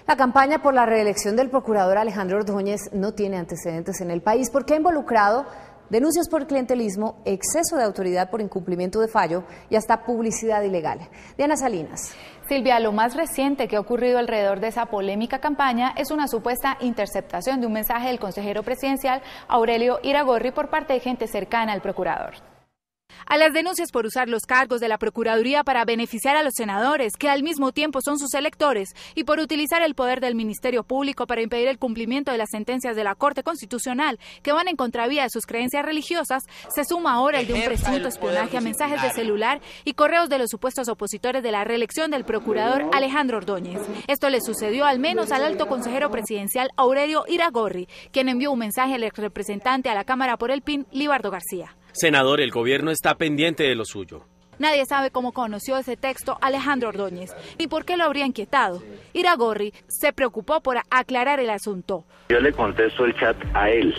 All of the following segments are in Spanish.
La campaña por la reelección del procurador Alejandro Ordóñez no tiene antecedentes en el país porque ha involucrado denuncias por clientelismo, exceso de autoridad por incumplimiento de fallo y hasta publicidad ilegal. Diana Salinas. Silvia, lo más reciente que ha ocurrido alrededor de esa polémica campaña es una supuesta interceptación de un mensaje del consejero presidencial Aurelio Iragorri por parte de gente cercana al procurador. A las denuncias por usar los cargos de la Procuraduría para beneficiar a los senadores, que al mismo tiempo son sus electores, y por utilizar el poder del Ministerio Público para impedir el cumplimiento de las sentencias de la Corte Constitucional que van en contravía de sus creencias religiosas, se suma ahora el de un presunto espionaje a mensajes de celular y correos de los supuestos opositores de la reelección del procurador Alejandro Ordóñez. Esto le sucedió al menos al alto consejero presidencial Aurelio Iragorri, quien envió un mensaje al exrepresentante a la Cámara por el PIN, Libardo García. Senador, el gobierno está pendiente de lo suyo. Nadie sabe cómo conoció ese texto Alejandro Ordóñez, ni por qué lo habría inquietado. Iragorri se preocupó por aclarar el asunto. Yo le contesto el chat a él,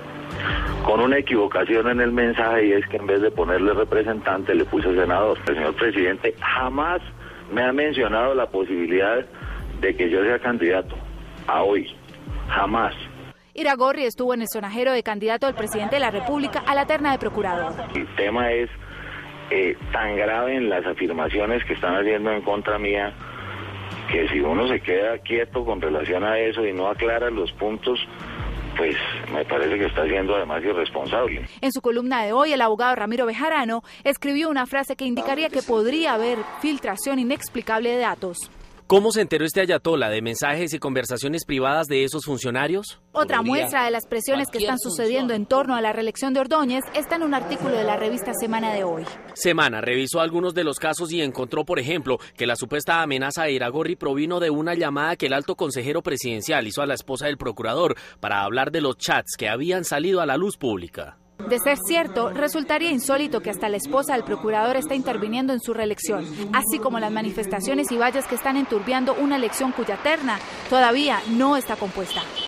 con una equivocación en el mensaje, y es que en vez de ponerle representante le puse senador. El señor presidente jamás me ha mencionado la posibilidad de que yo sea candidato a hoy, jamás. Iragorri estuvo en el sonajero de candidato del presidente de la República a la terna de procurador. El tema es tan grave en las afirmaciones que están haciendo en contra mía, que si uno se queda quieto con relación a eso y no aclara los puntos, pues me parece que está siendo además irresponsable. En su columna de hoy, el abogado Ramiro Bejarano escribió una frase que indicaría que podría haber filtración inexplicable de datos. ¿Cómo se enteró este ayatolá de mensajes y conversaciones privadas de esos funcionarios? Otra muestra de las presiones que están sucediendo en torno a la reelección de Ordóñez está en un artículo de la revista Semana de hoy. Semana revisó algunos de los casos y encontró, por ejemplo, que la supuesta amenaza de Iragorri provino de una llamada que el alto consejero presidencial hizo a la esposa del procurador para hablar de los chats que habían salido a la luz pública. De ser cierto, resultaría insólito que hasta la esposa del procurador esté interviniendo en su reelección, así como las manifestaciones y vallas que están enturbiando una elección cuya terna todavía no está compuesta.